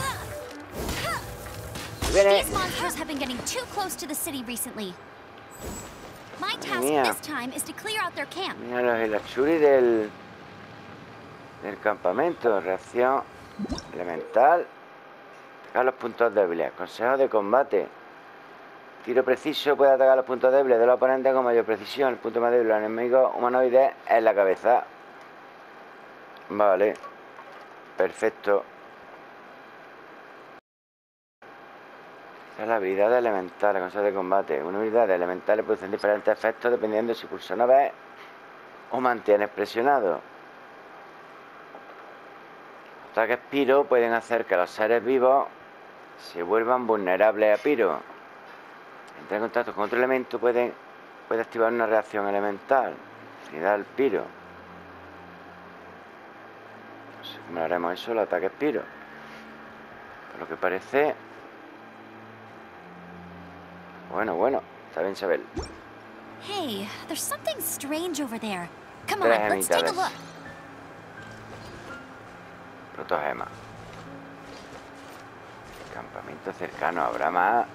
Viene. These monsters have been getting too close to the city recently. My task mía. this time is to clear out their camp. Mira los Hilachuri del, del campamento. Reacción elemental. Atacar los puntos débiles. Consejo de combate. Tiro preciso puede atacar los puntos débiles de los oponentes con mayor precisión. El punto más débil de los enemigos humanoides es la cabeza. Vale. Perfecto. Esta es la habilidad de elementales. Consejo de combate. Una habilidad de elementales producen diferentes efectos dependiendo si pulsa una vez o mantienes presionado. Ataques piro pueden hacer que los seres vivos se vuelvan vulnerables a piro. Entrar en contacto con otro elemento puede, puede activar una reacción elemental. Afinidad al piro. No sé cómo lo haremos eso, los ataques piro. Por lo que parece... Bueno, bueno, está bien saberlo. Hey, there's something strange over there. Come on, Tres let's take a gemitales. look. Protogema. Campamento cercano, habrá más.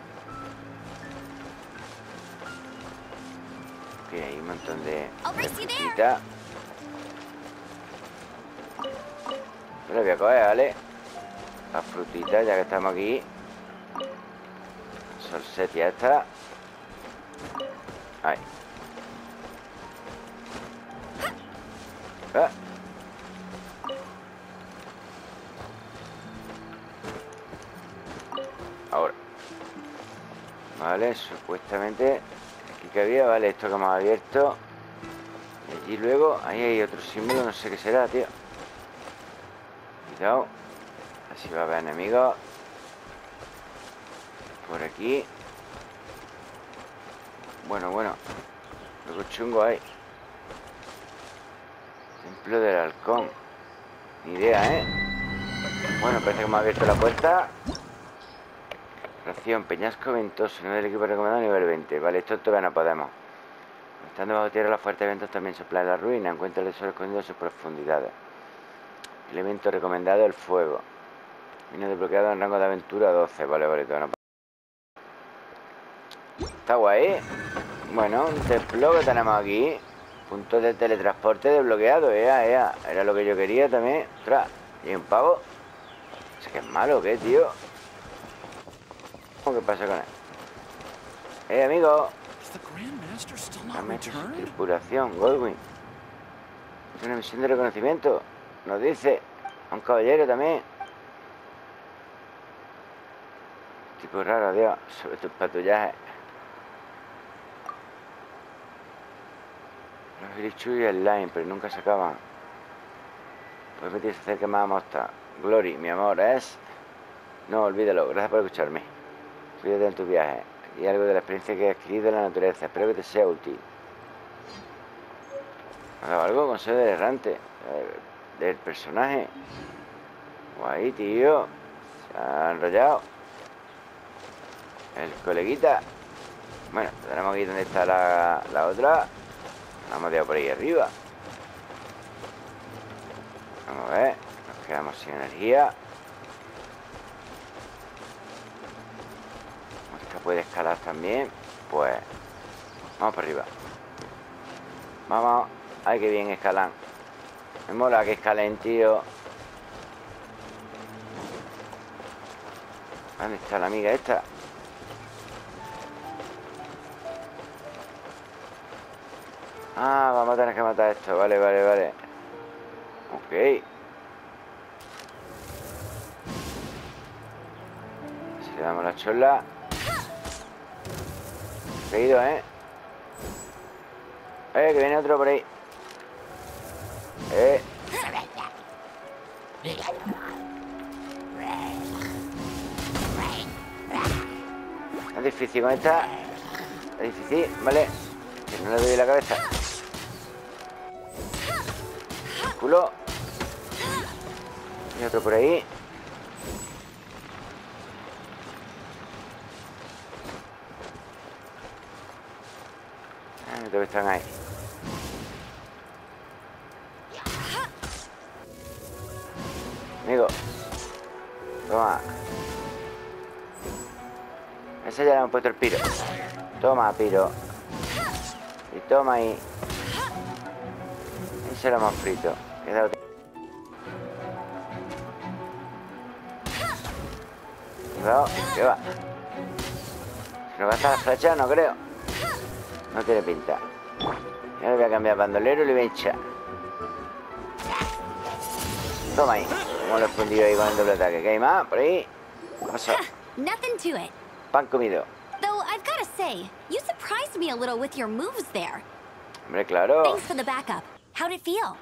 Ok, hay un montón de, I'll de race you there. frutitas. Yo lo voy a coger, ¿vale? Las frutitas, ya que estamos aquí. Solsetia esta. Ahí. Ah. Ahora. Vale, supuestamente aquí que había, vale, esto que hemos abierto. Y allí luego, ahí hay otro símbolo, no sé qué será, tío. Cuidado. Así va a haber enemigos. Por aquí. Bueno, bueno. Luego chungo hay. Templo del halcón. Ni idea, ¿eh? Bueno, parece que hemos abierto la puerta. Ración, peñasco ventoso. Nivel del equipo recomendado, nivel veinte. Vale, esto todavía no podemos. Estando bajo tierra, los fuertes vientos también soplan la ruina. Encuentra el tesoro escondido en sus profundidades. Elemento recomendado, el fuego. Vino desbloqueado en rango de aventura doce. Vale, vale, todo no. Está guay. Bueno, un templo que tenemos aquí. Punto de teletransporte desbloqueado. Ea, ea. Era lo que yo quería también. Ostras. ¿Y un pavo? ¿Es que es malo o qué, tío? ¿Qué pasa con él? Eh, amigo. Dame su tripulación, Goldwyn. Es una misión de reconocimiento. Nos dice. A un caballero también. Tipo raro, Dios. Sobre tus patullajes. Los Irichu y el Line, pero nunca se acaban. Puedes meterse cerca más a mostrar. Glory, mi amor, es... No, olvídalo. Gracias por escucharme. Cuídate en tu viaje. Y algo de la experiencia que he adquirido en la naturaleza. Espero que te sea útil. ¿Ha dado algo? Consejo del errante. Del personaje. Guay, tío. Se ha enrollado. El coleguita. Bueno, tenemos aquí donde está la, la otra. Vamos de por ahí arriba. Vamos a ver. Nos quedamos sin energía. Esta puede escalar también. Pues vamos para arriba. Vamos. Ay, qué bien escalan. Me mola que escalen, tío. ¿Dónde está la amiga esta? Ah, vamos a tener que matar esto. Vale, vale, vale. Ok. Si le damos la chola. Seguido, ¿eh? Eh, que viene otro por ahí. Eh. Es difícil con esta. Es difícil, ¿vale? Que no le doy la cabeza. Culo. Y otro por ahí. Ah, no te están ahí. Amigo. Toma. Ese ya le hemos puesto el piro. Toma, piro. Y toma ahí. Y se lo hemos frito. Queda otro. Cuidado, que va. Si nos gasta las flechas, no creo. No tiene pinta. Yo le voy a cambiar bandolero y le voy a hinchar. Toma ahí. Como lo he fundido ahí con el doble ataque. ¿Qué hay más? Por ahí. ¿Qué pasó? Nothing to it. Pan comido. Though I've got to say, you surprised me a little with your moves there. Hombre, claro. Thanks for the backup. How'd it feel?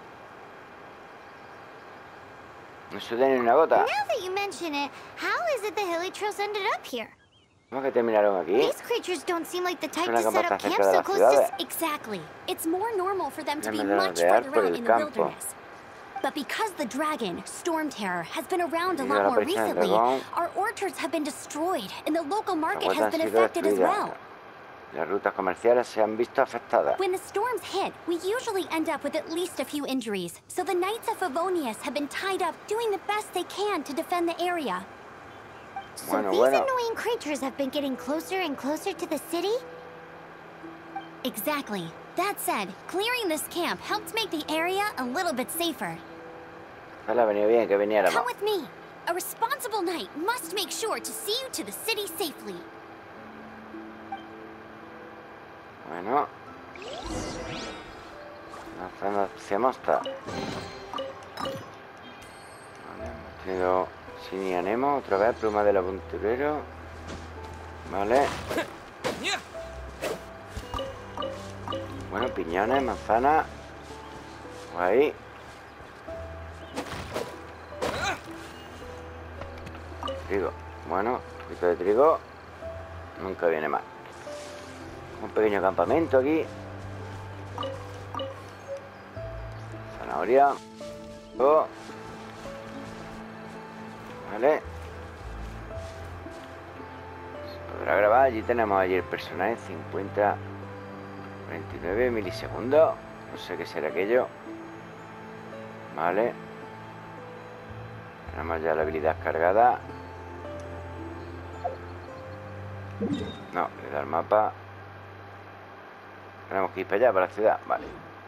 No sudé ni una gota. Now that you mention it, how is it the Hilichurls ended up here? ¿Cómo que terminaron aquí? These creatures don't seem like the type Suena to como set up está camp cerca de so las close to... ciudades. Exactly. It's more normal for them to be Ya me much rodear further por out el in the campo. wilderness. But because the dragon, Storm Terror, has been around a Debido a lot la more aparición del recently, dragón, our orchards have been destroyed, and the local las market huertas has han been sido affected as destruidas. well. Las rutas comerciales se han visto afectadas. When the storms hit, we usually end up with at least a few injuries, so the Knights of Favonius have been tied up doing the best they can to defend the area. So Bueno, these bueno. annoying creatures have been getting closer and closer to the city? Exactly. That said, clearing this camp helped make the area a little bit safer. No le ha venido bien que viniéramos. Come with me. A responsible knight must make sure to see you to the city safely. Bueno. Lanzando hacia Mosta. Vale, hemos tenido Sini Anemo, otra vez, pluma del aventurero. Vale. Bueno, piñones, manzana. Guay. Trigo. Bueno, un poquito de trigo. Nunca viene mal. Un pequeño campamento aquí. Zanahoria. Oh. Vale. Se podrá grabar. Allí tenemos allí el personaje. cincuenta, cuarenta y nueve milisegundos. No sé qué será aquello. Vale. Tenemos ya la habilidad cargada. No, le da el mapa. Tenemos que ir para allá, para la ciudad. Vale.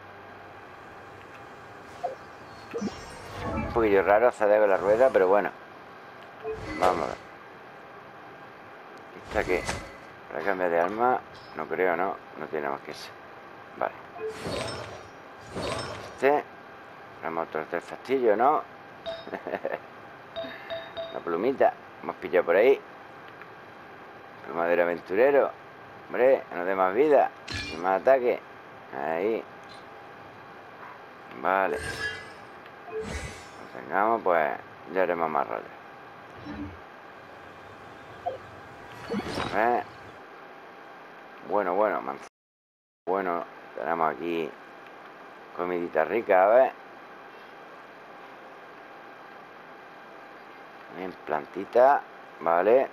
Un poquillo raro hacer con la rueda, pero bueno. Vamos a ver. ¿Esta qué? ¿Para cambiar de arma? No creo, ¿no? No tenemos que ser. Vale. Este. Tenemos otro del fastillo, ¿no? La plumita. Hemos pillado por ahí. Pluma del aventurero. Hombre, no dé más vida. Y más ataque. Ahí. Vale. Lo tengamos, pues ya haremos más rollo. A ver. Bueno, bueno, manzana. Bueno, tenemos aquí comidita rica, a ver. Bien, plantita, vale.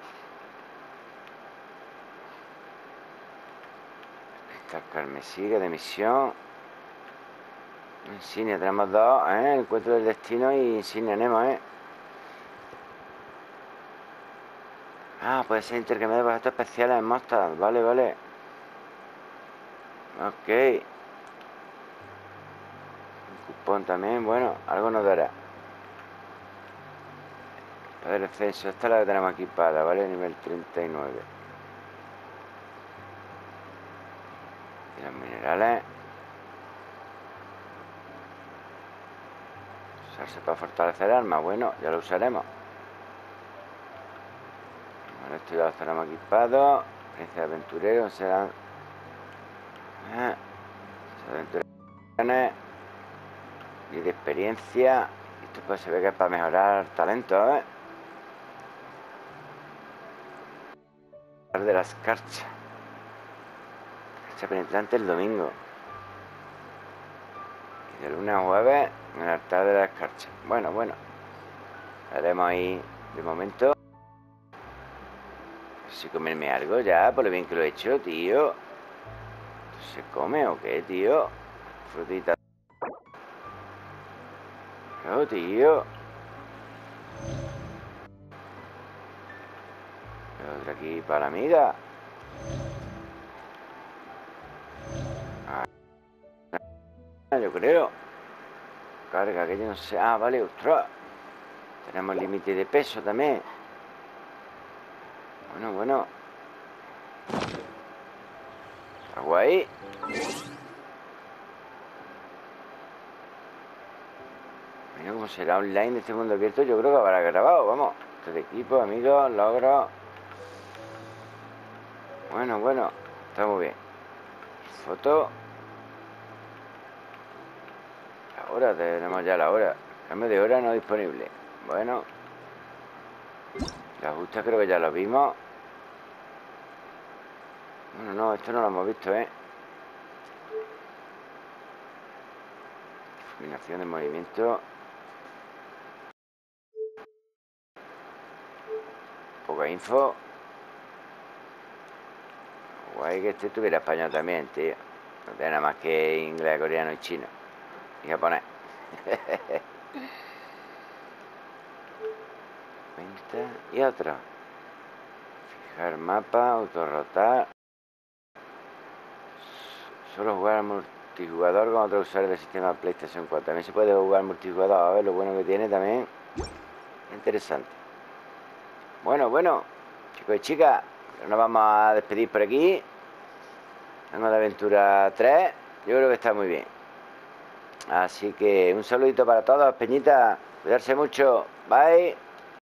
Esta carmesí de misión. Insignia, tenemos dos, ¿eh? Encuentro del destino y insignia Nemo, ¿eh? Ah, puede ser intercambiado por objetos especiales en Mostad. Vale, vale. Ok. Un cupón también, bueno, algo nos dará. Para el ascenso, esta es la que tenemos equipada, ¿vale? Nivel treinta y nueve. Y los minerales. Usarse para fortalecer armas. Bueno, ya lo usaremos. Bueno, esto ya lo tenemos equipado. Experiencia de aventurero. Serán. Ah, aventureros. Y de experiencia. Esto pues se ve que es para mejorar talento, ¿eh? De la escarcha. Escarcha penetrante el domingo. Y de lunes a jueves en el altar de la escarcha. Bueno, bueno. Haremos ahí de momento. Si comerme algo ya, por lo bien que lo he hecho, tío. ¿Se come o qué, tío? Frutita. No, tío. Otra aquí para la amiga. Ah, yo creo. Carga, que yo no sé. Ah, vale, ostras. Tenemos límite de peso también. Bueno, bueno. Está guay. Mira cómo será online de este mundo abierto. Yo creo que habrá grabado. Vamos. Este equipo, amigos, logros. Bueno, bueno. Está muy bien. Foto. La hora, tenemos ya la hora. Cambio de hora no disponible. Bueno. La ajuste creo que ya lo vimos. Bueno, no, esto no lo hemos visto, ¿eh? Combinación de movimiento. Poca info. Guay que este tuviera español también, tío. No tiene nada más que inglés, coreano y chino. Y japonés. Y otro. Fijar mapa, autorrotar. Solo jugar al multijugador con otros usuarios del sistema PlayStation cuatro. También se puede jugar multijugador. A ver lo bueno que tiene también. Interesante. Bueno, bueno. Chicos y chicas, nos vamos a despedir por aquí. Vamos de aventura tres. Yo creo que está muy bien. Así que un saludito para todos, Peñita. Cuidarse mucho. Bye.